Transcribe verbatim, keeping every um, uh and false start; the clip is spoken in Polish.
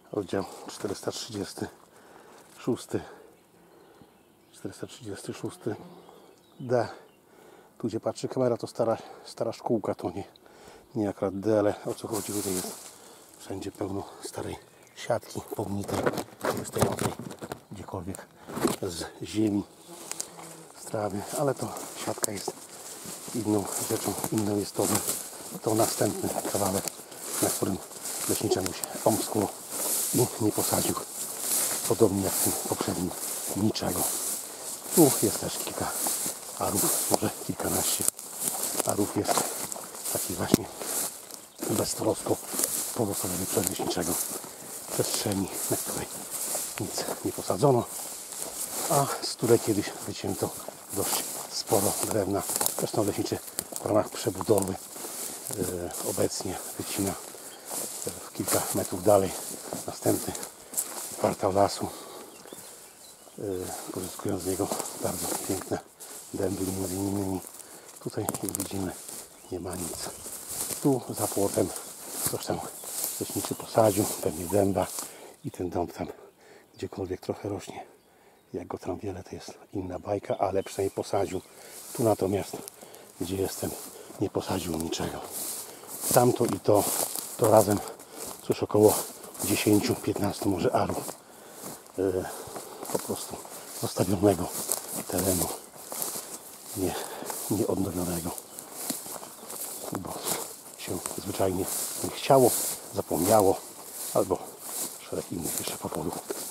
Oddział czterysta trzydziesty szósty czterysta trzydziesty szósty D. Tu gdzie patrzy kamera, to stara, stara szkółka, to nie, nie akurat D, ale o co chodzi, tutaj jest wszędzie pełno starej siatki pognitej, wystającej gdziekolwiek z ziemi, z trawy, ale to siatka jest inną rzeczą, inną jest to, to następny kawałek, na którym leśniczemu się omskło i nie posadził, podobnie jak ten poprzednim, niczego. Tu jest też kilka arów, może kilkanaście arów jest takich właśnie beztrosko pozostawionych przez leśniczego przestrzeni, na której nic nie posadzono, a z której kiedyś wycięto dość sporo drewna. Zresztą leśniczy w ramach przebudowy yy, obecnie wycina yy, kilka metrów dalej następny kwartał lasu, yy, pozyskując z niego bardzo piękne dęby, między innymi. Tutaj, jak widzimy, nie ma nic. Tu za płotem coś tam leśniczy posadził, pewnie dęba, i ten dąb tam gdziekolwiek trochę rośnie. Jak go tam wiele, to jest inna bajka, ale przynajmniej posadził. Tu natomiast, gdzie jestem, nie posadził niczego. Tamto i to, to razem coś około dziesięć do piętnastu może arów yy, po prostu zostawionego terenu, nie, nieodnowionego, bo się zwyczajnie nie chciało, zapomniało, albo szereg innych jeszcze powodów.